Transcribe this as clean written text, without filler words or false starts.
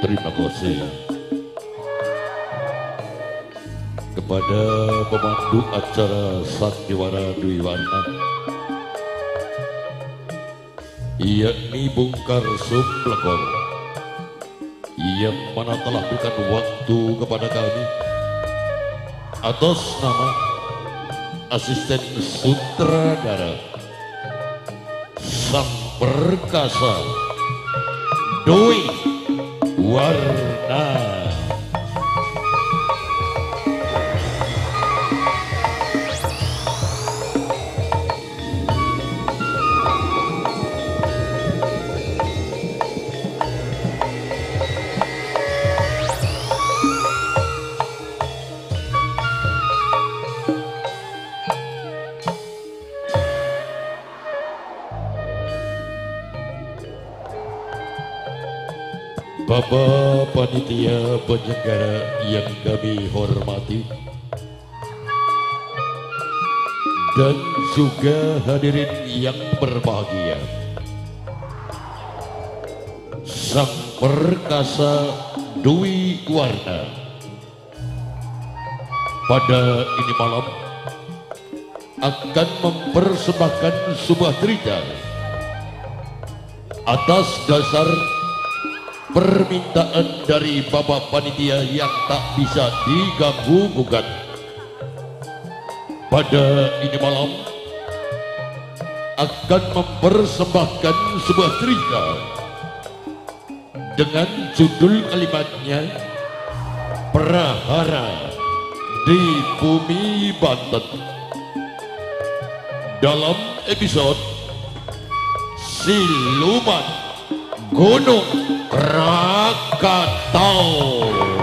terima kasih kepada pemandu acara Sandiwara Dwi Warna, yakni Bung Karsum Blekor, yang mana telah berikan waktu kepada kami atas nama asisten sutradara Sang Perkasa Dwi Warna. Bapak panitia penyelenggara yang kami hormati, dan juga hadirin yang berbahagia, Sang Perkasa Dwi Warna pada ini malam akan mempersembahkan sebuah cerita atas dasar permintaan dari Bapak Panitia yang tak bisa diganggu gugat. Pada ini malam akan mempersembahkan sebuah cerita dengan judul kalimatnya Prahara di Bumi Banten, dalam episode Siluman Gunung Krakatau.